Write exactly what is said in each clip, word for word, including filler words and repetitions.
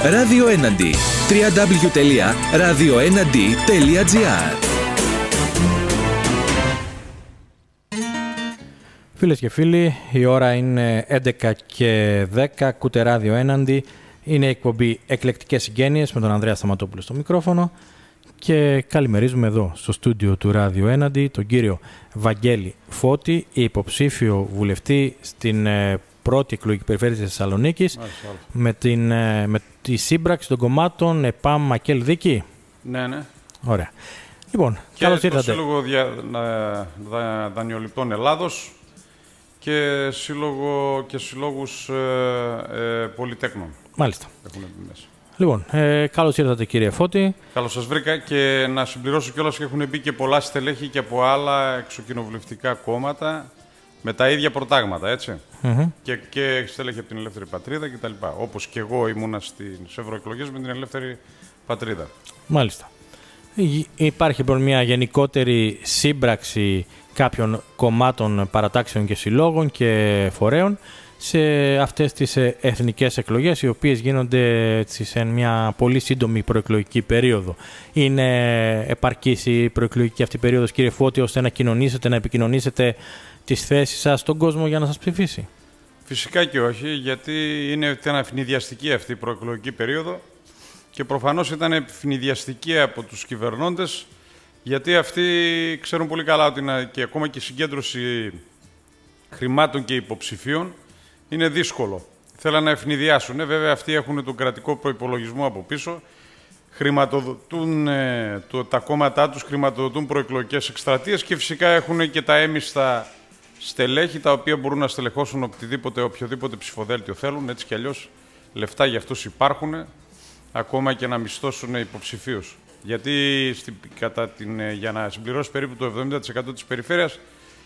Ράδιο Έναντι. double-u double-u double-u τελεία ραδιοέναντι τελεία τζι άρ. Φίλες και φίλοι, η ώρα είναι έντεκα και δέκα, ακούτε Ράδιο Έναντι. Είναι η εκπομπή Εκλεκτικές Συγγένειες με τον Ανδρέα Σταματόπουλο στο μικρόφωνο και καλημερίζουμε εδώ στο στούντιο του Ράδιο Έναντι τον κύριο Βαγγέλη Φώτη, υποψήφιο βουλευτή στην πρώτη εκλογική περιφέρεια της Θεσσαλονίκης, με, την, με τη σύμπραξη των κομμάτων ΕΠΑΜ ΜΑΚΕΛ Δίκη. Ναι, ναι. Ωραία. Λοιπόν, και καλώς το ήρθατε. Σύλλογο δια, δα, δα, Δανειοληπτών Ελλάδος και, σύλλογο, και συλλόγους ε, ε, πολυτέκνων. Μάλιστα. Έχουν μπει μέσα. Λοιπόν, ε, καλώς ήρθατε κύριε Φώτη. Καλώς σας βρήκα και να συμπληρώσω κιόλας ότι έχουν μπει και πολλά στελέχη και από άλλα εξοκοινοβουλευτικά κόμματα με τα ίδια προτάγματα, έτσι. Mm-hmm. Και, και στέλεχη από την Ελεύθερη Πατρίδα κτλ. Όπως και εγώ ήμουνα στις ευρωεκλογές με την Ελεύθερη Πατρίδα. Μάλιστα. Υπάρχει λοιπόν μια γενικότερη σύμπραξη κάποιων κομμάτων, παρατάξεων και συλλόγων και φορέων σε αυτές τις εθνικές εκλογές, οι οποίες γίνονται σε μια πολύ σύντομη προεκλογική περίοδο. Είναι επαρκής η προεκλογική αυτή περίοδος, κύριε Φώτη, ώστε να κοινωνήσετε, να επικοινωνήσετε τις θέσεις σας στον κόσμο για να σας ψηφίσει? Φυσικά και όχι, γιατί είναι ευνηδιαστική αυτή η προεκλογική περίοδο και προφανώς ήταν ευνηδιαστική από τους κυβερνώντες, γιατί αυτοί ξέρουν πολύ καλά ότι είναι, και ακόμα και η συγκέντρωση χρημάτων και υποψηφίων είναι δύσκολο. Θέλουν να ευνηδιάσουν. Ε, βέβαια, αυτοί έχουν τον κρατικό προϋπολογισμό από πίσω, χρηματοδοτούν ε, το, τα κόμματά τους, χρηματοδοτούν προεκλογικές εκστρατείες και φυσικά έχουν και τα έμιστα στελέχη, τα οποία μπορούν να στελεχώσουν οποιοδήποτε, οποιοδήποτε ψηφοδέλτιο θέλουν. Έτσι κι αλλιώς λεφτά για αυτούς υπάρχουν, ακόμα και να μισθώσουν υποψηφίους. Γιατί στην, κατά την, για να συμπληρώσει περίπου το εβδομήντα τοις εκατό της περιφέρειας,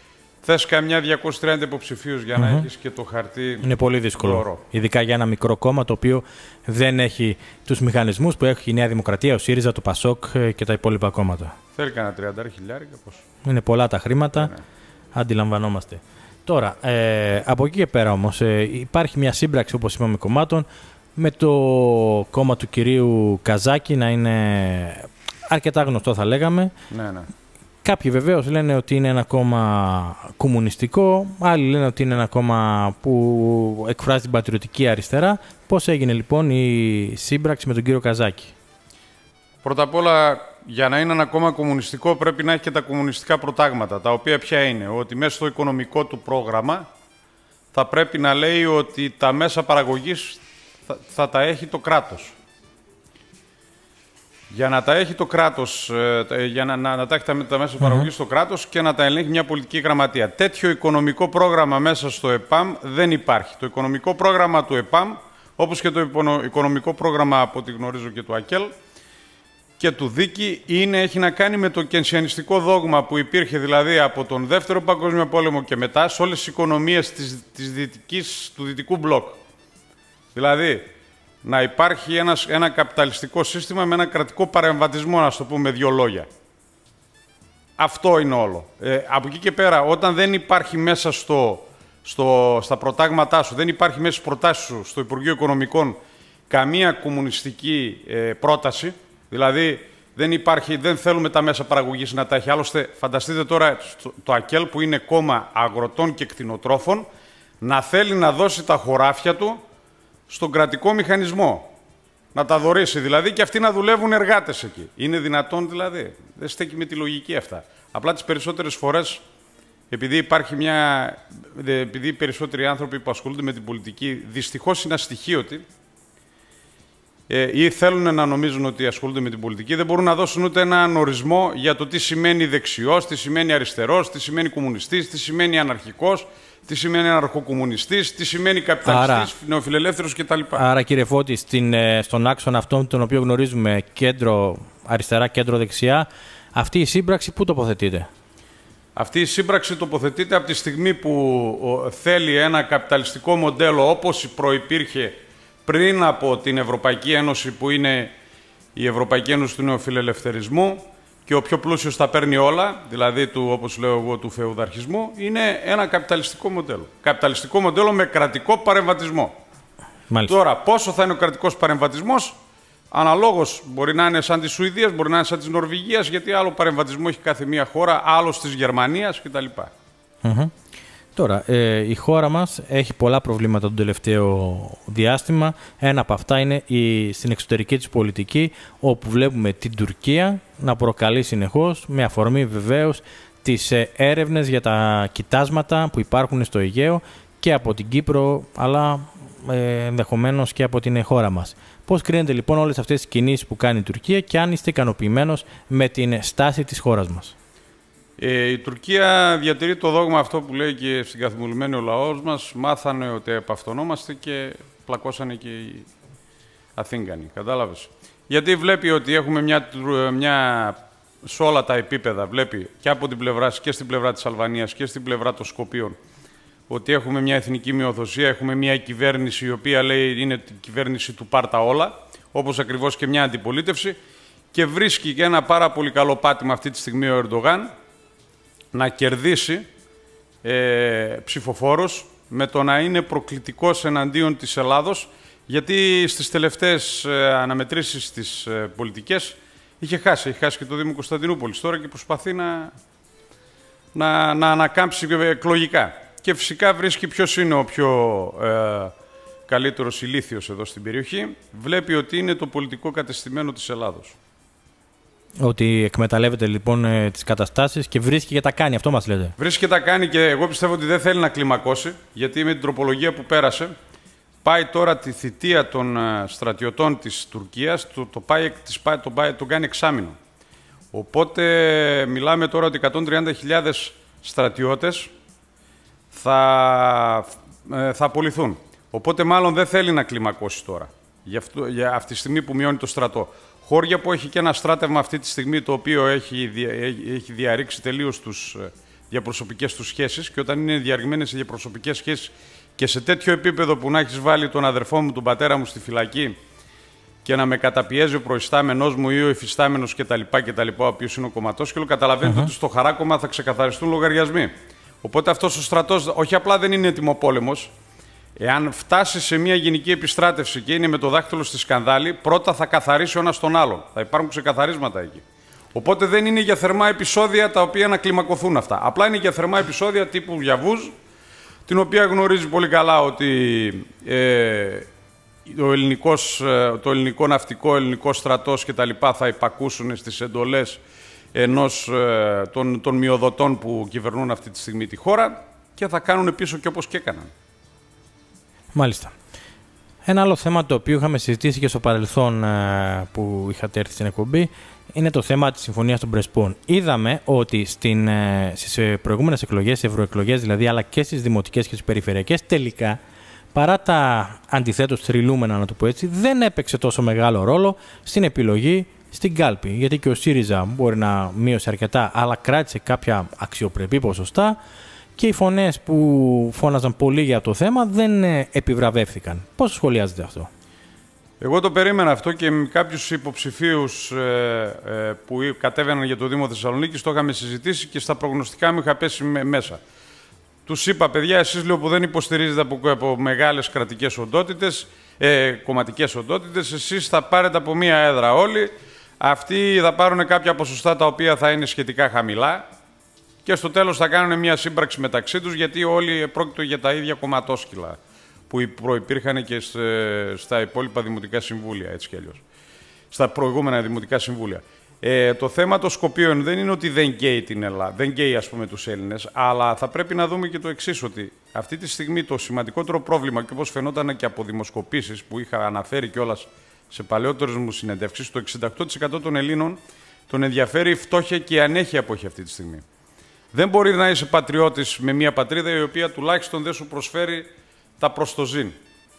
θες καμιά διακόσιους τριάντα υποψηφίους για mm-hmm. να έχεις και το χαρτί. Είναι πολύ δύσκολο. Δώρο. Ειδικά για ένα μικρό κόμμα το οποίο δεν έχει τους μηχανισμούς που έχει η Νέα Δημοκρατία, ο ΣΥΡΙΖΑ, το ΠΑΣΟΚ και τα υπόλοιπα κόμματα. Θέλει κανένα τριάντα χιλιάρικα πώς. Είναι πολλά τα χρήματα. Ναι, ναι. Αντιλαμβανόμαστε. Τώρα, ε, από εκεί και πέρα όμως, ε, υπάρχει μια σύμπραξη, όπως είπαμε, κομμάτων, με το κόμμα του κυρίου Καζάκη να είναι αρκετά γνωστό, θα λέγαμε. Ναι, ναι. Κάποιοι βεβαίως λένε ότι είναι ένα κόμμα κομμουνιστικό, άλλοι λένε ότι είναι ένα κόμμα που εκφράζει την πατριωτική αριστερά. Πώς έγινε λοιπόν η σύμπραξη με τον κύριο Καζάκη? Πρώτα απ' όλα, για να είναι ένα κόμμα κομμουνιστικό πρέπει να έχει και τα κομμουνιστικά προτάγματα, τα οποία ποια είναι? Ότι μέσα στο οικονομικό του πρόγραμμα θα πρέπει να λέει ότι τα μέσα παραγωγής θα, θα τα έχει το κράτος. Για να τα έχει το κράτος, για να, να, να τα έχει τα, τα μέσα παραγωγής στο κράτος και να τα ελέγχει μια πολιτική γραμματεία. Τέτοιο οικονομικό πρόγραμμα μέσα στο ΕΠΑΜ δεν υπάρχει. Το οικονομικό πρόγραμμα του ΕΠΑΜ, όπως και το οικονομικό πρόγραμμα από ό,τι γνωρίζω και του ΑΚΕΛ και του Δίκη, είναι, έχει να κάνει με το κενσιανιστικό δόγμα που υπήρχε δηλαδή από τον Δεύτερο Παγκόσμιο Πόλεμο και μετά σε όλες τις οικονομίες της, της δυτικής, του δυτικού μπλοκ. Δηλαδή, να υπάρχει ένας, ένα καπιταλιστικό σύστημα με ένα κρατικό παρεμβατισμό, να το πούμε με δύο λόγια. Αυτό είναι όλο. Ε, από εκεί και πέρα, όταν δεν υπάρχει μέσα στο, στο, στα προτάγματά σου, δεν υπάρχει μέσα στις προτάσεις σου στο Υπουργείο Οικονομικών καμία κομμουνιστική ε, πρόταση, δηλαδή δεν, υπάρχει, δεν θέλουμε τα μέσα παραγωγής να τα έχει. Άλλωστε, φανταστείτε τώρα το, το ΑΚΕΛ που είναι κόμμα αγροτών και κτηνοτρόφων να θέλει να δώσει τα χωράφια του στον κρατικό μηχανισμό. Να τα δωρήσει δηλαδή και αυτοί να δουλεύουν εργάτες εκεί. Είναι δυνατόν δηλαδή? Δεν στέκει με τη λογική αυτά. Απλά τις περισσότερες φορές, επειδή υπάρχει μια... επειδή οι περισσότεροι άνθρωποι που ασχολούνται με την πολιτική δυστυχώς είναι αστοιχείωτοι ε, ή θέλουν να νομίζουν ότι ασχολούνται με την πολιτική, δεν μπορούν να δώσουν ούτε έναν ορισμό για το τι σημαίνει δεξιός, τι σημαίνει αριστερός, τι σημαίνει κομμουνιστής, τι σημαίνει αναρχικός, τι σημαίνει αναρχοκομμουνιστής, τι σημαίνει καπιταλιστής, νεοφιλελεύθερος κτλ. Άρα, κύριε Φώτη, στην, στον άξονα αυτόν τον οποίο γνωρίζουμε κέντρο αριστερά, κέντρο δεξιά, αυτή η σύμπραξη πού τοποθετείται? Αυτή η σύμπραξη τοποθετείται από τη στιγμή που θέλει ένα καπιταλιστικό μοντέλο όπως προϋπήρχε πριν από την Ευρωπαϊκή Ένωση, που είναι η Ευρωπαϊκή Ένωση του νεοφιλελευθερισμού, και ο πιο πλούσιος τα παίρνει όλα, δηλαδή του, όπως λέω εγώ, του φεουδαρχισμού, είναι ένα καπιταλιστικό μοντέλο. Καπιταλιστικό μοντέλο με κρατικό παρεμβατισμό. Μάλιστα. Τώρα, πόσο θα είναι ο κρατικός παρεμβατισμός, αναλόγως μπορεί να είναι σαν της Σουηδίας, μπορεί να είναι σαν της Νορβηγίας, γιατί άλλο παρεμβατισμό έχει κάθε μία χώρα, άλλο της Γερμανίας κτλ. Mm-hmm. Τώρα, ε, η χώρα μας έχει πολλά προβλήματα τον τελευταίο διάστημα. Ένα από αυτά είναι η, στην εξωτερική της πολιτική, όπου βλέπουμε την Τουρκία να προκαλεί συνεχώς, με αφορμή βεβαίως τις ε, έρευνες για τα κοιτάσματα που υπάρχουν στο Αιγαίο και από την Κύπρο, αλλά ε, ενδεχομένως και από την χώρα μας. Πώς κρίνετε λοιπόν όλες αυτές τις κινήσεις που κάνει η Τουρκία και αν είστε ικανοποιημένος με την στάση της χώρας μας? Ε, η Τουρκία διατηρεί το δόγμα αυτό που λέει και στην καθημερινή ο λαός μας. Μάθανε ότι επαυτονόμαστε και πλακώσανε και οι Αθήγανοι. Κατάλαβες. Γιατί βλέπει ότι έχουμε μια, μια σε όλα τα επίπεδα, βλέπει και από την πλευρά και στην πλευρά της Αλβανίας και στην πλευρά των Σκοπίων, ότι έχουμε μια εθνική μειοθοσία, έχουμε μια κυβέρνηση η οποία λέει είναι η κυβέρνηση του πάρτα όλα, όπως ακριβώς και μια αντιπολίτευση, και βρίσκει και ένα πάρα πολύ καλό πάτημα αυτή τη στιγμή ο Ερντογάν να κερδίσει ε, ψηφοφόρους με το να είναι προκλητικός εναντίον της Ελλάδος, γιατί στις τελευταίες ε, αναμετρήσεις της ε, πολιτικές είχε χάσει, είχε χάσει και το Δήμο Κωνσταντινούπολης τώρα και προσπαθεί να, να, να ανακάμψει εκλογικά. Και φυσικά βρίσκει ποιος είναι ο πιο ε, καλύτερος ηλίθιος εδώ στην περιοχή. Βλέπει ότι είναι το πολιτικό κατεστημένο της Ελλάδος. Ότι εκμεταλλεύεται λοιπόν ε, τις καταστάσεις και βρίσκει και τα κάνει, αυτό μας λέτε. Βρίσκει και τα κάνει και εγώ πιστεύω ότι δεν θέλει να κλιμακώσει, γιατί με την τροπολογία που πέρασε πάει τώρα τη θητεία των ε, στρατιωτών της Τουρκίας, το, το πάει, της, το πάει, τον κάνει εξάμηνο. Οπότε μιλάμε τώρα ότι εκατόν τριάντα χιλιάδες στρατιώτες θα, ε, θα απολυθούν. Οπότε μάλλον δεν θέλει να κλιμακώσει τώρα, για, αυτό, για αυτή τη στιγμή που μειώνει το στρατό. Χώρια που έχει και ένα στράτευμα αυτή τη στιγμή το οποίο έχει, έχει διαρρήξει τελείως τους διαπροσωπικές τους σχέσεις, και όταν είναι διαρριγμένες οι διαπροσωπικές σχέσεις και σε τέτοιο επίπεδο που να έχεις βάλει τον αδερφό μου, τον πατέρα μου στη φυλακή και να με καταπιέζει ο προϊστάμενός μου ή ο υφιστάμενος κτλ. κτλ. Ο οποίος είναι ο κομματόσκυλο, καταλαβαίνετε uh-huh. ότι στο χαράκωμα θα ξεκαθαριστούν λογαριασμοί. Οπότε αυτός ο στρατός όχι απλά δεν είναι έτοιμο πόλεμος. Εάν φτάσει σε μια γενική επιστράτευση και είναι με το δάχτυλο στη σκανδάλη, πρώτα θα καθαρίσει ο ένας τον άλλον. Θα υπάρχουν ξεκαθαρίσματα εκεί. Οπότε δεν είναι για θερμά επεισόδια τα οποία να κλιμακωθούν αυτά. Απλά είναι για θερμά επεισόδια τύπου Γιαβούζ, την οποία γνωρίζει πολύ καλά ότι ε, ο ελληνικός, το ελληνικό ναυτικό, ο ελληνικός στρατός κτλ. Θα υπακούσουν στις εντολές ενός ε, των, των μειοδοτών που κυβερνούν αυτή τη στιγμή τη χώρα και θα κάνουν πίσω και όπως και έκαναν. Μάλιστα. Ένα άλλο θέμα το οποίο είχαμε συζητήσει και στο παρελθόν ε, που είχατε έρθει στην εκπομπή είναι το θέμα της Συμφωνίας των Πρεσπών. Είδαμε ότι στην, ε, στις προηγούμενες εκλογές, ευρωεκλογές δηλαδή, αλλά και στις δημοτικές και στις περιφερειακές, τελικά, παρά τα αντιθέτως θρυλούμενα, να το πω έτσι, δεν έπαιξε τόσο μεγάλο ρόλο στην επιλογή στην κάλπη. Γιατί και ο ΣΥΡΙΖΑ μπορεί να μείωσε αρκετά, αλλά κράτησε κάποια αξιοπρεπή ποσοστά. Και οι φωνές που φώναζαν πολύ για το θέμα δεν επιβραβεύθηκαν. Πώς σχολιάζετε αυτό? Εγώ το περίμενα αυτό και με κάποιους υποψηφίους ε, ε, που κατέβαιναν για το Δήμο Θεσσαλονίκης, το είχαμε συζητήσει και στα προγνωστικά μου είχα πέσει μέσα. Τους είπα, παιδιά, εσείς λέω που δεν υποστηρίζετε από, από μεγάλες κρατικές οντότητες, ε, κομματικές οντότητες, εσείς θα πάρετε από μία έδρα όλοι, αυτοί θα πάρουν κάποια ποσοστά τα οποία θα είναι σχετικά χαμηλά. Και στο τέλος θα κάνουν μια σύμπραξη μεταξύ τους, γιατί όλοι πρόκειται για τα ίδια κομματόσκυλα που προϋπήρχαν και στα υπόλοιπα δημοτικά συμβούλια, έτσι κι αλλιώς. Στα προηγούμενα δημοτικά συμβούλια. Ε, το θέμα των Σκοπίων δεν είναι ότι δεν καίει την Ελλάδα, δεν καίει ας πούμε τους Έλληνες, αλλά θα πρέπει να δούμε και το εξής, ότι αυτή τη στιγμή το σημαντικότερο πρόβλημα, και όπως φαινόταν και από δημοσκοπήσεις που είχα αναφέρει κιόλας σε παλαιότερες μου συνεντεύξεις, το εξήντα οκτώ τοις εκατό των Ελλήνων τον ενδιαφέρει η φτώχεια και η ανέχεια που έχει αυτή τη στιγμή. Δεν μπορεί να είσαι πατριώτης με μια πατρίδα η οποία τουλάχιστον δεν σου προσφέρει τα προστοζήν.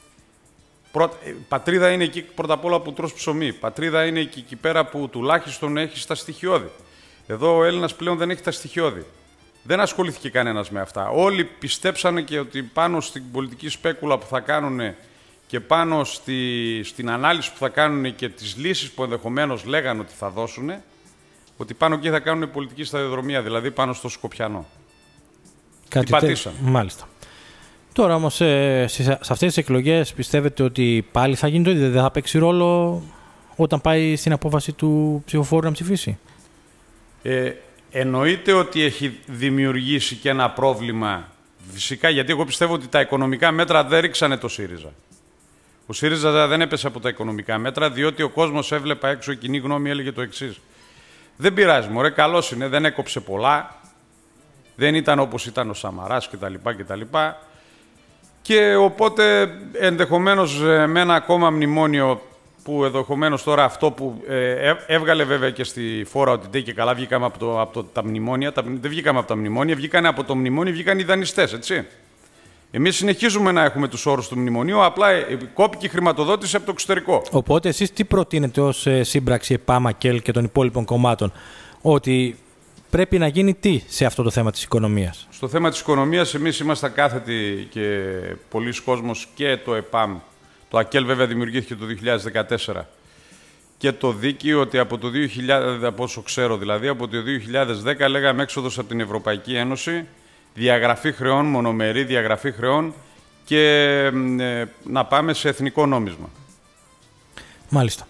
Πρώτα, πατρίδα είναι εκεί πρώτα απ' όλα που τρως ψωμί. Πατρίδα είναι εκεί, εκεί πέρα που τουλάχιστον έχεις τα στοιχειώδη. Εδώ ο Έλληνας πλέον δεν έχει τα στοιχειώδη. Δεν ασχολήθηκε κανένας με αυτά. Όλοι πιστέψανε και ότι πάνω στην πολιτική σπέκουλα που θα κάνουν και πάνω στη, στην ανάλυση που θα κάνουν και τις λύσεις που ενδεχομένως λέγανε ότι θα δώσουν, ότι πάνω εκεί θα κάνουν πολιτική σταδιοδρομία, δηλαδή πάνω στο Σκοπιανό. Κάτι Τι πατήσαν. Μάλιστα. Τώρα όμως ε, σε αυτές τις εκλογές πιστεύετε ότι πάλι θα γίνει το ίδιο, δεν θα παίξει ρόλο όταν πάει στην απόφαση του ψηφοφόρου να ψηφίσει? Ε, εννοείται ότι έχει δημιουργήσει και ένα πρόβλημα, φυσικά, γιατί εγώ πιστεύω ότι τα οικονομικά μέτρα δεν ρίξανε το ΣΥΡΙΖΑ. Ο ΣΥΡΙΖΑ δεν έπεσε από τα οικονομικά μέτρα, διότι ο κόσμος έβλεπα έξω, η κοινή γνώμη έλεγε το εξής. Δεν πειράζει, μωρέ, καλός είναι, δεν έκοψε πολλά, δεν ήταν όπως ήταν ο Σαμαράς κτλ. κτλ. Και οπότε ενδεχομένως με ένα ακόμα μνημόνιο που ενδεχομένως τώρα αυτό που ε, έβγαλε βέβαια και στη φόρα ότι δεν και καλά βγήκαμε από, το, από το, τα μνημόνια, τα, δεν βγήκαμε από τα μνημόνια, βγήκανε από το μνημόνιο, βγήκαν οι δανειστές, έτσι. Εμείς συνεχίζουμε να έχουμε τους όρους του μνημονίου, απλά κόπηκε η χρηματοδότηση από το εξωτερικό. Οπότε εσείς τι προτείνετε ως σύμπραξη ΕΠΑΜ, ΑΚΕΛ και των υπόλοιπων κομμάτων, ότι πρέπει να γίνει τι σε αυτό το θέμα της οικονομίας? Στο θέμα της οικονομίας εμείς είμαστε κάθετοι και πολλοί κόσμος και το ΕΠΑΜ. Το ΑΚΕΛ βέβαια δημιουργήθηκε το δύο χιλιάδες δεκατέσσερα. Και το δίκαιο ότι από το δύο χιλιάδες, από όσο ξέρω δηλαδή, από το δύο χιλιάδες δέκα λέγαμε έξοδος από την Ευρωπαϊκή Ένωση, διαγραφή χρεών, μονομερή διαγραφή χρεών και ε, να πάμε σε εθνικό νόμισμα. Μάλιστα.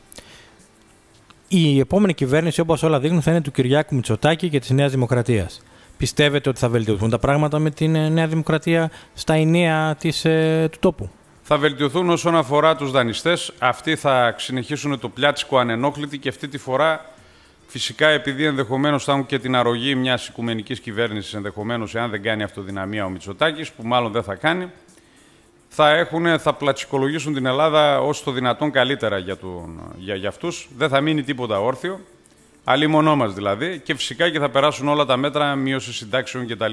Η επόμενη κυβέρνηση, όπως όλα δείχνουν, θα είναι του Κυριάκου Μητσοτάκη και της Νέας Δημοκρατίας. Πιστεύετε ότι θα βελτιωθούν τα πράγματα με την Νέα Δημοκρατία στα ενία της, ε, του τόπου? Θα βελτιωθούν όσον αφορά τους δανειστές. Αυτοί θα συνεχίσουν το πλιάτσικο ανενόχλητοι και αυτή τη φορά, φυσικά, επειδή ενδεχομένως θα έχουν και την αρρωγή μιας οικουμενικής κυβέρνησης, ενδεχομένως, εάν δεν κάνει αυτοδυναμία ο Μητσοτάκης, που μάλλον δεν θα κάνει, θα, έχουν, θα πλατσικολογήσουν την Ελλάδα όσο το δυνατόν καλύτερα για, τον, για, για αυτούς. Δεν θα μείνει τίποτα όρθιο, αλλήμονό μας δηλαδή, και φυσικά και θα περάσουν όλα τα μέτρα μείωση συντάξεων κτλ.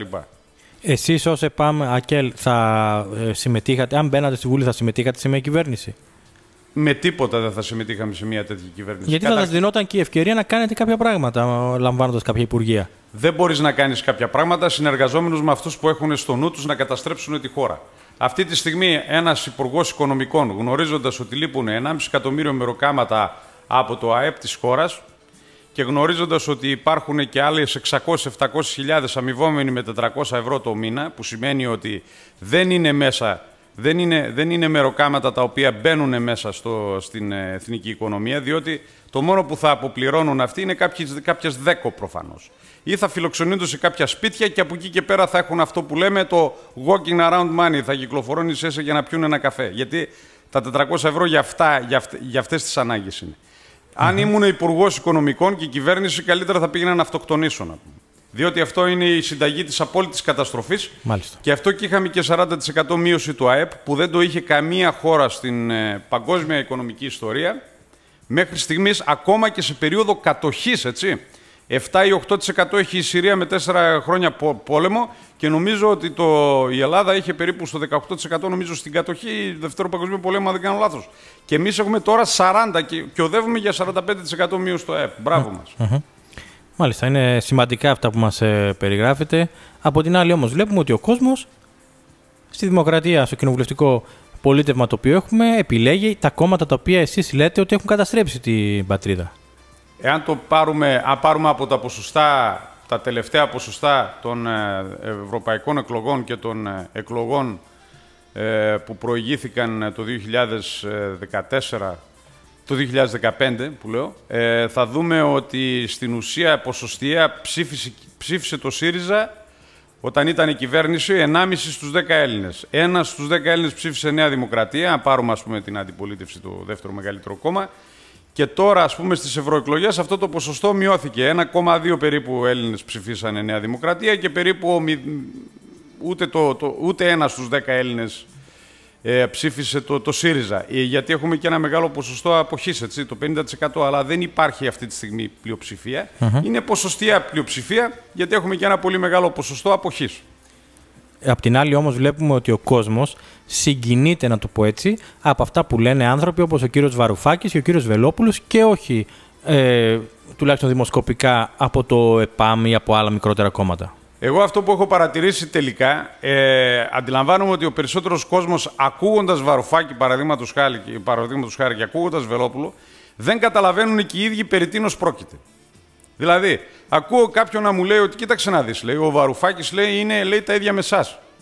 Εσείς ως ΕΠΑΜ, ΑΚΕΛ, θα συμμετείχατε, αν μπαίνατε στη Βουλή, θα συμμετείχατε σε μια κυβέρνηση? Με τίποτα δεν θα συμμετείχαμε σε μια τέτοια κυβέρνηση. Γιατί Κατα... θα σας δινόταν και η ευκαιρία να κάνετε κάποια πράγματα, λαμβάνοντας κάποια υπουργεία. Δεν μπορείς να κάνεις κάποια πράγματα συνεργαζόμενους με αυτούς που έχουν στο νου τους να καταστρέψουν τη χώρα. Αυτή τη στιγμή ένας υπουργός οικονομικών, γνωρίζοντας ότι λείπουν ενάμιση εκατομμύριο μεροκάματα από το ΑΕΠ της χώρας και γνωρίζοντας ότι υπάρχουν και άλλες εξακόσιες με επτακόσιες χιλιάδες αμοιβόμενοι με τετρακόσια ευρώ το μήνα, που σημαίνει ότι δεν είναι μέσα, δεν είναι, δεν είναι μεροκάματα τα οποία μπαίνουν μέσα στο, στην εθνική οικονομία, διότι το μόνο που θα αποπληρώνουν αυτοί είναι κάποιες, κάποιες δέκο προφανώς. Ή θα φιλοξενούνται σε κάποια σπίτια και από εκεί και πέρα θα έχουν αυτό που λέμε το walking around money, θα κυκλοφορούν εις ίσα για να πιούν ένα καφέ. Γιατί τα τετρακόσια ευρώ για, αυτά, για, αυτε, για αυτές τις ανάγκες είναι. Mm-hmm. Αν ήμουν υπουργός οικονομικών και η κυβέρνηση, καλύτερα θα πήγαινα να αυτοκτονήσω, να πούμε. Διότι αυτό είναι η συνταγή της απόλυτης καταστροφής. Μάλιστα. Και αυτό και είχαμε και σαράντα τοις εκατό μείωση του ΑΕΠ, που δεν το είχε καμία χώρα στην ε, παγκόσμια οικονομική ιστορία, μέχρι στιγμής, ακόμα και σε περίοδο κατοχής, έτσι. επτά ή οκτώ τοις εκατό έχει η Συρία με τέσσερα χρόνια πόλεμο και νομίζω ότι το, η Ελλάδα είχε περίπου στο δεκαοκτώ τοις εκατό νομίζω στην κατοχή Δευτέρου Παγκοσμίου Πολέμου, αν δεν κάνω λάθος. Και εμείς έχουμε τώρα σαράντα τοις εκατό και, και οδεύουμε για σαράντα πέντε τοις εκατό μείωση στο ΑΕΠ. Μπράβο μας. Mm-hmm. Μάλιστα, είναι σημαντικά αυτά που μας ε, περιγράφετε. Από την άλλη όμως βλέπουμε ότι ο κόσμος στη δημοκρατία, στο κοινοβουλευτικό πολίτευμα το οποίο έχουμε, επιλέγει τα κόμματα τα οποία εσείς λέτε ότι έχουν καταστρέψει την πατρίδα. Εάν το πάρουμε, αν πάρουμε από τα ποσοστά, τα τελευταία ποσοστά των ευρωπαϊκών εκλογών και των εκλογών που προηγήθηκαν το δύο χιλιάδες δεκατέσσερα, το δύο χιλιάδες δεκαπέντε που λέω, θα δούμε ότι στην ουσία ποσοστιαία ψήφισε, ψήφισε το ΣΥΡΙΖΑ όταν ήταν η κυβέρνηση ενάμιση στους δέκα Έλληνες. Ένα στους δέκα Έλληνες ψήφισε Νέα Δημοκρατία, αν πάρουμε ας πούμε την αντιπολίτευση, το δεύτερο μεγαλύτερο κόμμα. Και τώρα, ας πούμε, στις ευρωεκλογές αυτό το ποσοστό μειώθηκε. ένα κόμμα δύο περίπου Έλληνες ψηφίσανε Νέα Δημοκρατία και περίπου ούτε, το, το, ούτε ένα στους δέκα Έλληνες ε, ψήφισε το, το ΣΥΡΙΖΑ. Ε, γιατί έχουμε και ένα μεγάλο ποσοστό αποχής, έτσι, το πενήντα τοις εκατό, αλλά δεν υπάρχει αυτή τη στιγμή πλειοψηφία. Uh-huh. Είναι ποσοστιαία πλειοψηφία, γιατί έχουμε και ένα πολύ μεγάλο ποσοστό αποχής. Απ' την άλλη όμως βλέπουμε ότι ο κόσμος συγκινείται, να το πω έτσι, από αυτά που λένε άνθρωποι όπως ο κύριος Βαρουφάκης και ο κύριος Βελόπουλος και όχι, ε, τουλάχιστον δημοσκοπικά, από το ΕΠΑΜ ή από άλλα μικρότερα κόμματα. Εγώ αυτό που έχω παρατηρήσει τελικά, ε, αντιλαμβάνομαι ότι ο περισσότερος κόσμος ακούγοντας Βαρουφάκη, παραδείγματος χάρη, παραδείγματος χάρη και ακούγοντας Βελόπουλο, δεν καταλαβαίνουν και οι ίδιοι περί τίνος πρόκειται. Δηλαδή, ακούω κάποιον να μου λέει ότι κοίταξε να δεις, λέει, ο Βαρουφάκης λέει, είναι λέει, τα ίδια με εσάς.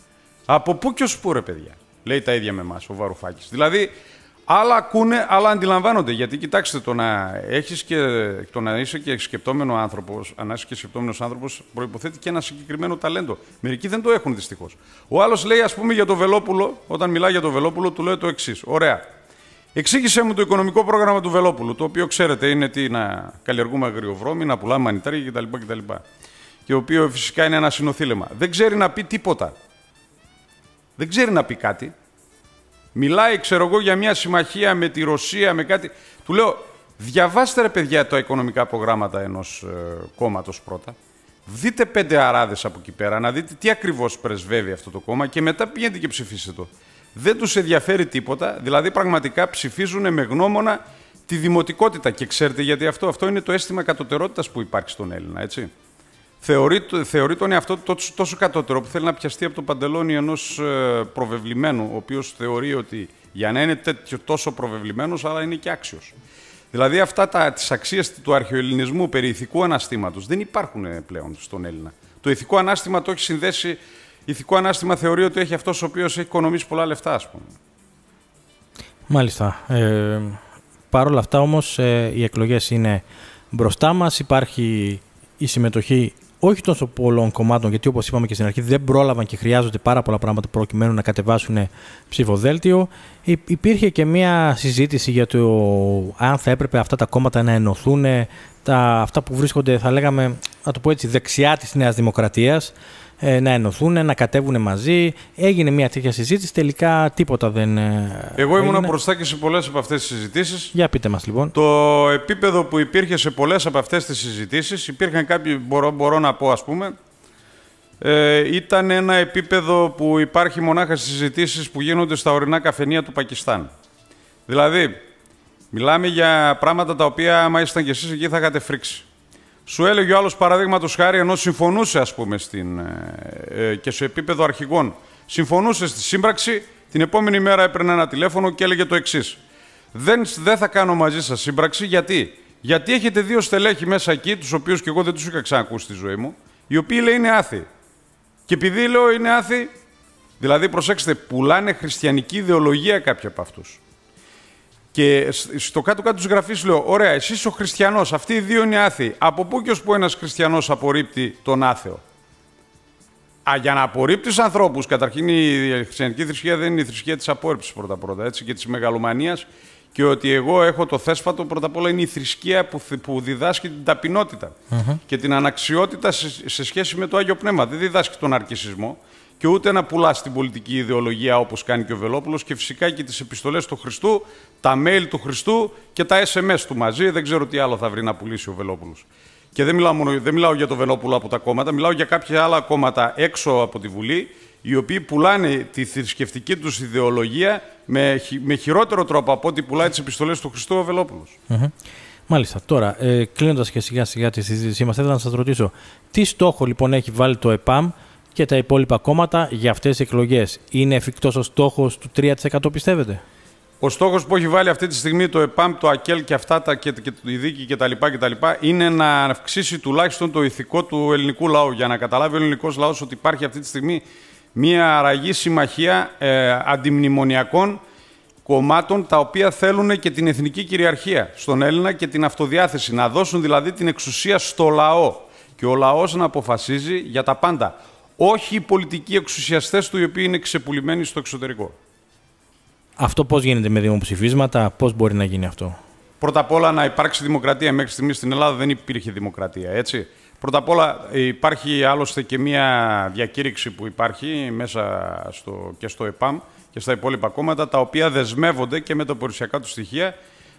Από πού και ως πού, ρε παιδιά, λέει τα ίδια με εμάς ο Βαρουφάκης. Δηλαδή, άλλα ακούνε, άλλα αντιλαμβάνονται. Γιατί κοιτάξτε, το να, έχεις και, το να είσαι και σκεπτόμενο άνθρωπος, αν είσαι και σκεπτόμενος άνθρωπος, προϋποθέτει και ένα συγκεκριμένο ταλέντο. Μερικοί δεν το έχουν δυστυχώς. Ο άλλος λέει, ας πούμε, για το Βελόπουλο, όταν μιλάει για το Βελόπουλο, του λέει το εξής. Ωραία. Εξήγησέ μου το οικονομικό πρόγραμμα του Βελόπουλου, το οποίο ξέρετε είναι τι, να καλλιεργούμε αγριοβρώμη, να πουλάμε μανιτάρια κτλ. κτλ. Και το οποίο φυσικά είναι ένα συνοθήλεμα. Δεν ξέρει να πει τίποτα. Δεν ξέρει να πει κάτι. Μιλάει, ξέρω εγώ, για μια συμμαχία με τη Ρωσία, με κάτι. Του λέω, διαβάστε ρε παιδιά τα οικονομικά προγράμματα ενός ε, κόμματος πρώτα. Δείτε πέντε αράδες από εκεί πέρα, να δείτε τι ακριβώς πρεσβεύει αυτό το κόμμα και μετά πηγαίνετε και ψηφίστε το. Δεν τους ενδιαφέρει τίποτα, δηλαδή πραγματικά ψηφίζουν με γνώμονα τη δημοτικότητα. Και ξέρετε γιατί αυτό, αυτό είναι το αίσθημα κατωτερότητας που υπάρχει στον Έλληνα, έτσι. Θεωρεί, θεωρεί τον εαυτό τόσο, τόσο κατώτερο που θέλει να πιαστεί από το παντελόνι ενός ε, προβεβλημένου, ο οποίος θεωρεί ότι για να είναι τέτοιο, τόσο προβεβλημένος, αλλά είναι και άξιος. Δηλαδή αυτά τα, τις αξίες του αρχαιοελληνισμού περί ηθικού αναστήματος δεν υπάρχουν πλέον στον Έλληνα. Το ηθικό ανάστημα το έχει συνδέσει, ηθικό ανάστημα θεωρεί ότι έχει αυτός ο οποίος έχει οικονομήσει πολλά λεφτά, ας πούμε. Μάλιστα. Ε, Παρ' όλα αυτά όμως ε, οι εκλογές είναι μπροστά μας, υπάρχει η συμμετοχή όχι τόσο πολλών κομμάτων, γιατί όπως είπαμε και στην αρχή δεν πρόλαβαν και χρειάζονται πάρα πολλά πράγματα προκειμένου να κατεβάσουν ψηφοδέλτιο. Υ- υπήρχε και μια συζήτηση για το αν θα έπρεπε αυτά τα κόμματα να ενωθούν, τα, αυτά που βρίσκονται, θα λέγαμε, να το πω έτσι, δεξιά της Νέας Δημοκρατίας, ε, να ενωθούν, να κατέβουν μαζί. Έγινε μια τέτοια συζήτηση, τελικά τίποτα δεν ε, Εγώ ήμουν έγινε. μπροστά και σε πολλές από αυτές τις συζητήσεις. Για πείτε μας λοιπόν. Το επίπεδο που υπήρχε σε πολλές από αυτές τις συζητήσεις, υπήρχαν κάποιοι, μπορώ, μπορώ να πω ας πούμε, ε, ήταν ένα επίπεδο που υπάρχει μονάχα στις συζητήσεις που γίνονται στα ορεινά καφενεία του Πακιστάν. Δηλαδή, μιλάμε για πράγματα τα οποία άμα ήσταν κι εσείς εκεί θα είχατε φρίξει. Σου έλεγε ο άλλος παραδείγματος χάρη, ενώ συμφωνούσε ας πούμε στην, ε, και σε επίπεδο αρχηγών, συμφωνούσε στη σύμπραξη, την επόμενη μέρα έπαιρνε ένα τηλέφωνο και έλεγε το εξής. Δεν, δεν θα κάνω μαζί σας σύμπραξη, γιατί? Γιατί έχετε δύο στελέχοι μέσα εκεί, τους οποίους και εγώ δεν τους είχα ξανακούσει στη ζωή μου, οι οποίοι λέει είναι άθεοι. Και επειδή λέω είναι άθεοι, δηλαδή προσέξτε, πουλάνε χριστιανική ιδεολογία κάποιοι από αυτούς. Και στο κάτω-κάτω της γραφής λέω, ωραία, εσύ είσαι ο χριστιανός, αυτοί οι δύο είναι άθεοι. Από πού και ως πού ένας χριστιανός απορρίπτει τον άθεο? Α, για να απορρίπτεις ανθρώπους, καταρχήν η χριστιανική θρησκεία δεν είναι η θρησκεία της απόρριψης πρώτα-πρώτα, έτσι, και της μεγαλομανίας, και ότι εγώ έχω το θέσπατο, πρώτα απ' όλα είναι η θρησκεία που, που διδάσκει την ταπεινότητα uh-huh. και την αναξιότητα σε, σε σχέση με το Άγιο Πνεύμα. Δεν διδάσκει τον αρκισισμό και ούτε να πουλά την πολιτική ιδεολογία όπως κάνει και ο Βελόπουλος, και φυσικά και τις επιστολές του Χριστού, τα mail του Χριστού και τα ες εμ ες του μαζί. Δεν ξέρω τι άλλο θα βρει να πουλήσει ο Βελόπουλος. Και δεν μιλάω, μόνο, δεν μιλάω για το Βελόπουλο από τα κόμματα, μιλάω για κάποια άλλα κόμματα έξω από τη Βουλή, οι οποίοι πουλάνε τη θρησκευτική τους ιδεολογία με, με χειρότερο τρόπο από ό,τι πουλάει τις επιστολές του Χριστού ο Βελόπουλος. Mm-hmm. Μάλιστα. Τώρα, ε, κλείνοντας και σιγά σιγά τη συζήτησή μας, θέλω να σας ρωτήσω, τι στόχο λοιπόν έχει βάλει το ΕΠΑΜ και τα υπόλοιπα κόμματα για αυτές τις εκλογές? Είναι εφικτός ο στόχος του τρία τοις εκατό, πιστεύετε? Ο στόχος που έχει βάλει αυτή τη στιγμή το ΕΠΑΜ, το ΑΚΕΛ και αυτά τα, και, και η δίκη κτλ. είναι να αυξήσει τουλάχιστον το ηθικό του ελληνικού λαού, για να καταλάβει ο ελληνικός λαός ότι υπάρχει αυτή τη στιγμή μια αραγή συμμαχία ε, αντιμνημονιακών κομμάτων, τα οποία θέλουν και την εθνική κυριαρχία στον Έλληνα και την αυτοδιάθεση, να δώσουν δηλαδή την εξουσία στο λαό και ο λαός να αποφασίζει για τα πάντα. Όχι οι πολιτικοί εξουσιαστές του, οι οποίοι είναι ξεπουλημένοι στο εξωτερικό. Αυτό πώς γίνεται με δημοψηφίσματα, πώς μπορεί να γίνει αυτό? Πρώτα απ' όλα να υπάρξει δημοκρατία. Μέχρι στιγμή στην Ελλάδα δεν υπήρχε δημοκρατία, έτσι. Πρώτα απ' όλα υπάρχει άλλωστε και μια διακήρυξη που υπάρχει μέσα στο, και στο ΕΠΑΜ και στα υπόλοιπα κόμματα, τα οποία δεσμεύονται και με τα περιουσιακά του στοιχεία,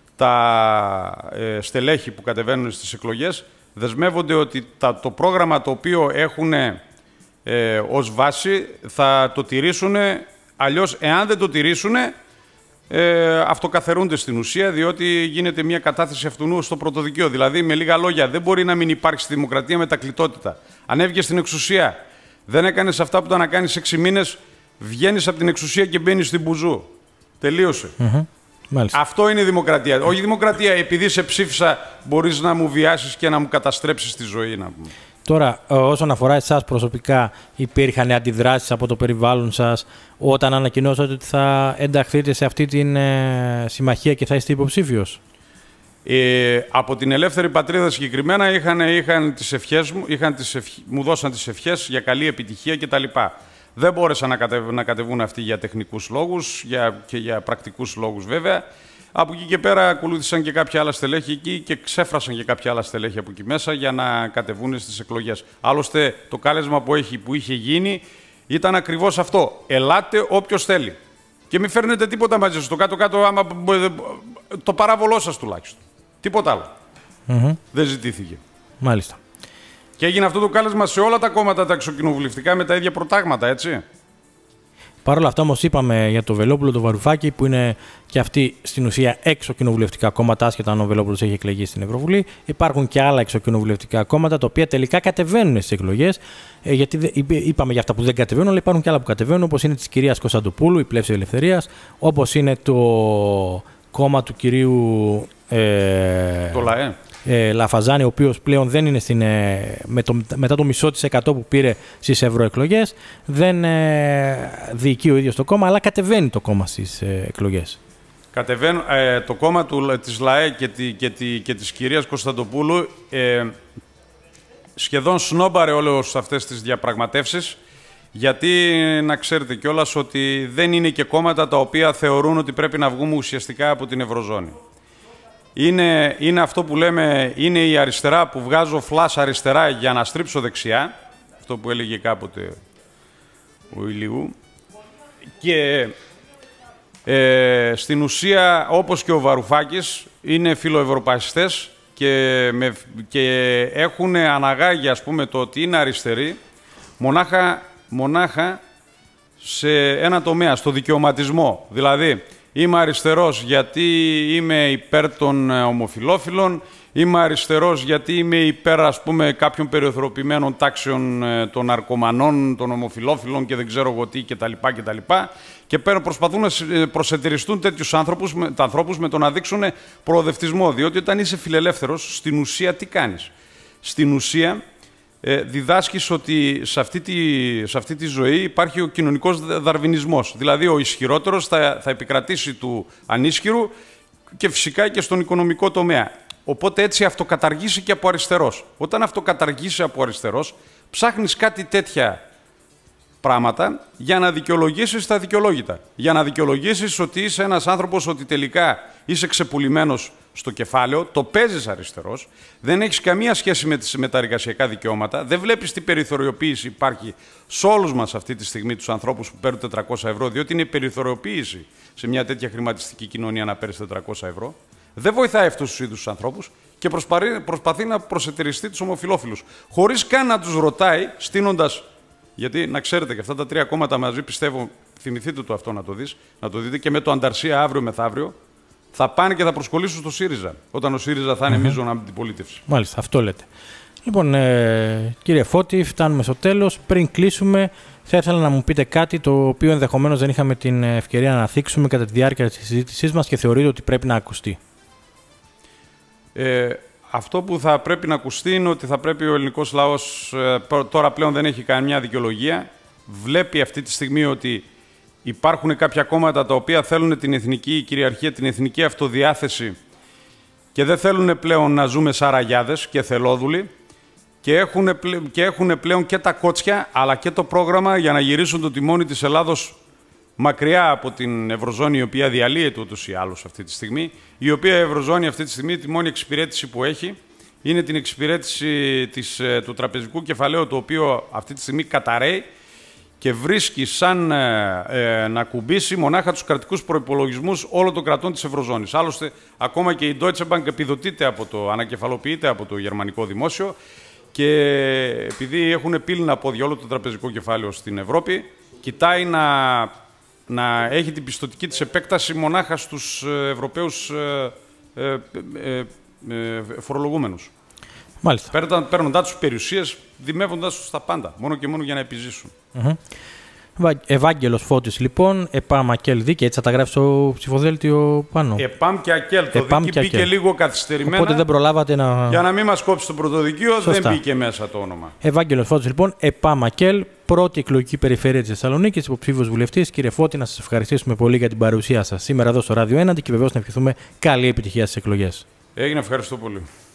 τα ε, στελέχη που κατεβαίνουν στις εκλογές, δεσμεύονται ότι τα, το πρόγραμμα το οποίο έχουν ε, ως βάση θα το τηρήσουν, αλλιώς εάν δεν το τηρήσουν, Ε, αυτοκαθερούνται στην ουσία, διότι γίνεται μια κατάθεση αυτού στο πρωτοδικείο. Δηλαδή, με λίγα λόγια, δεν μπορεί να μην υπάρξει δημοκρατία με τακλητότητα. Αν έβγες στην εξουσία, δεν έκανες αυτά που ήταν να κάνεις έξι μήνες, βγαίνεις από την εξουσία και μπαίνεις στην μπουζού. Τελείωσε. Mm-hmm. Μάλιστα. Αυτό είναι η δημοκρατία. Όχι η δημοκρατία, επειδή σε ψήφισα, μπορείς να μου βιάσεις και να μου καταστρέψεις τη ζωή. Να πούμε. Τώρα, όσον αφορά εσάς προσωπικά, υπήρχαν αντιδράσεις από το περιβάλλον σας όταν ανακοινώσατε ότι θα ενταχθείτε σε αυτή την ε, συμμαχία και θα είστε υποψήφιος? Ε, από την Ελεύθερη Πατρίδα συγκεκριμένα είχαν, είχαν τις ευχές μου, είχαν τις ευχ... μου δώσαν τις ευχές για καλή επιτυχία κτλ. Δεν μπόρεσαν να, κατεβ... να κατεβούν αυτοί για τεχνικούς λόγους για... και για πρακτικούς λόγους βέβαια. Από εκεί και πέρα ακολούθησαν και κάποια άλλα στελέχη εκεί και ξέφρασαν και κάποια άλλα στελέχη από εκεί μέσα για να κατεβούν στις εκλογές. Άλλωστε το κάλεσμα που, έχει, που είχε γίνει ήταν ακριβώς αυτό. Ελάτε όποιος θέλει. Και μην φέρνετε τίποτα μαζί σας. Το κάτω-κάτω, άμα το παράβολό σας τουλάχιστον. Τίποτα άλλο. Mm-hmm. Δεν ζητήθηκε. Μάλιστα. Και έγινε αυτό το κάλεσμα σε όλα τα κόμματα τα εξοκοινοβουλευτικά με τα ίδια προτάγματα, έτσι. Παρ' όλα αυτά, όμως, είπαμε για το Βελόπουλο, το Βαρουφάκη, που είναι και αυτοί στην ουσία εξοκοινοβουλευτικά κόμματα, άσχετα αν ο Βελόπουλος έχει εκλεγεί στην Ευρωβουλή. Υπάρχουν και άλλα εξοκοινοβουλευτικά κόμματα, τα οποία τελικά κατεβαίνουν στις εκλογές. Ε, γιατί είπαμε για αυτά που δεν κατεβαίνουν, αλλά υπάρχουν και άλλα που κατεβαίνουν, όπως είναι της κυρίας Κωνσταντοπούλου, η Πλεύση Ελευθερίας, όπως είναι το κόμμα του κυρίου. Ε, το ΛΑΕ. Ε, Λαφαζάνη, ο οποίος πλέον δεν είναι στην, ε, με το, μετά το μισό της εκατό που πήρε στις ευρωεκλογές, δεν ε, διοικεί ο ίδιος το κόμμα, αλλά κατεβαίνει το κόμμα στις ε, εκλογές. Κατεβαίνουν, ε, το κόμμα του, της ΛΑΕ και, τη, και, τη, και της κυρίας Κωνσταντοπούλου ε, σχεδόν σνόμπαρε όλες αυτές τις διαπραγματεύσεις, γιατί να ξέρετε κιόλας ότι δεν είναι και κόμματα τα οποία θεωρούν ότι πρέπει να βγούμε ουσιαστικά από την Ευρωζώνη. Είναι, είναι αυτό που λέμε, είναι η αριστερά που βγάζω φλάς αριστερά για να στρίψω δεξιά. Αυτό που έλεγε κάποτε ο Ηλιού. Και ε, στην ουσία, όπως και ο Βαρουφάκης, είναι φιλοευρωπαϊστές και, με, και έχουν αναγάγει, ας πούμε, το ότι είναι αριστεροί μονάχα, μονάχα σε ένα τομέα, στο δικαιωματισμό. Δηλαδή, είμαι αριστερός γιατί είμαι υπέρ των ομοφυλόφιλων, είμαι αριστερός γιατί είμαι υπέρ, ας πούμε, κάποιων περιοθεροποιημένων τάξεων των ναρκωμανών, των ομοφυλόφιλων και δεν ξέρω εγώ τι κτλ. κτλ. Και προσπαθούν να προσετηριστούν τέτοιους άνθρωπους, ανθρώπους με το να δείξουν προοδευτισμό. Διότι όταν είσαι φιλελεύθερος, στην ουσία τι κάνεις? Στην ουσία ε, διδάσκεις ότι σε αυτή, τη, σε αυτή τη ζωή υπάρχει ο κοινωνικός δαρβινισμός. Δηλαδή ο ισχυρότερος θα, θα επικρατήσει του ανίσχυρου και φυσικά και στον οικονομικό τομέα. Οπότε έτσι αυτοκαταργήσει και από αριστερός. Όταν αυτοκαταργήσει από αριστερός, ψάχνεις κάτι τέτοια πράγματα για να δικαιολογήσεις τα δικαιολόγητα. Για να δικαιολογήσεις ότι είσαι ένας άνθρωπος, ότι τελικά είσαι ξεπουλημένος στο κεφάλαιο, το παίζεις αριστερός, δεν έχεις καμία σχέση με, τις, με τα εργασιακά δικαιώματα, δεν βλέπεις τι περιθωριοποίηση υπάρχει σε όλους μας αυτή τη στιγμή, τους ανθρώπους που παίρνουν τετρακόσια ευρώ, διότι είναι περιθωριοποίηση σε μια τέτοια χρηματιστική κοινωνία να παίρνεις τετρακόσια ευρώ. Δεν βοηθάει αυτούς τους είδους τους ανθρώπους και προσπαθεί, προσπαθεί να προσετηριστεί τους ομοφυλόφιλους. Χωρίς καν να τους ρωτάει, στείνοντας. Γιατί να ξέρετε και αυτά τα τρία κόμματα μαζί, πιστεύω, θυμηθείτε το αυτό να το δεις, να το δείτε και με το Ανταρσία αύριο μεθαύριο, θα πάνε και θα προσκολήσουν στο ΣΥΡΙΖΑ, όταν ο ΣΥΡΙΖΑ θα είναι mm-hmm. μείζον αντιπολίτευση. Μάλιστα, αυτό λέτε. Λοιπόν, ε, κύριε Φώτη, φτάνουμε στο τέλος. Πριν κλείσουμε, θα ήθελα να μου πείτε κάτι το οποίο ενδεχομένως δεν είχαμε την ευκαιρία να θίξουμε κατά τη διάρκεια της συζήτησής μας και θεωρείτε ότι πρέπει να ακουστεί. Ε, αυτό που θα πρέπει να ακουστεί είναι ότι θα πρέπει ο ελληνικός λαός, τώρα πλέον δεν έχει καμιά δικαιολογία, βλέπει αυτή τη στιγμή ότι υπάρχουν κάποια κόμματα τα οποία θέλουν την εθνική κυριαρχία, την εθνική αυτοδιάθεση και δεν θέλουν πλέον να ζούμε σαν ραγιάδες και θελόδουλοι και έχουν, και έχουν πλέον και τα κότσια αλλά και το πρόγραμμα για να γυρίσουν το τιμόνι της Ελλάδος μακριά από την Ευρωζώνη, η οποία διαλύεται ούτως ή άλλως αυτή τη στιγμή, η οποία η Ευρωζώνη αυτή τη στιγμή τη μόνη εξυπηρέτηση που έχει είναι την εξυπηρέτηση της, του τραπεζικού κεφαλαίου, το οποίο αυτή τη στιγμή καταραίει και βρίσκει σαν ε, ε, να κουμπίσει μονάχα τους κρατικούς προϋπολογισμούς όλων των κρατών της Ευρωζώνης. Άλλωστε, ακόμα και η Deutsche Bank επιδοτείται από το, ανακεφαλοποιείται από το γερμανικό δημόσιο και επειδή έχουν πύληνα πόδια όλο το τραπεζικό κεφάλαιο στην Ευρώπη, κοιτάει να, να έχει την πιστωτική της επέκταση μονάχα στους Ευρωπαίους ε, ε, ε, ε, φορολογούμενους. Μάλιστα. Παίρνοντας τους περιουσίες, δημεύοντας τους τα πάντα, μόνο και μόνο για να επιζήσουν. Mm-hmm. Ευάγγελος Φώτης λοιπόν, ΕΠΑΜ ΑΚΕΛ Δίκη, έτσι θα τα γράφει στο ψηφοδέλτιο πάνω. ΕΠΑΜ και ΑΚΕΛ. Το ΕΠΑΜ Δίκη μπήκε ΑΚΕΛ. λίγο καθυστερημένα. Οπότε δεν προλάβατε να. Για να μην μας κόψει το πρωτοδικείο, Σωστά. δεν μπήκε μέσα το όνομα. Ευάγγελος Φώτης λοιπόν, ΕΠΑΜ ΑΚΕΛ, πρώτη εκλογική περιφέρεια της Θεσσαλονίκης, υποψήφιος βουλευτής. Κύριε Φώτη, να σας ευχαριστήσουμε πολύ για την παρουσία σας σήμερα εδώ στο Ράδιο Έναντι και βεβαίως να ευχηθούμε καλή επιτυχία στις εκλογές. Έγινε, ευχαριστώ πολύ.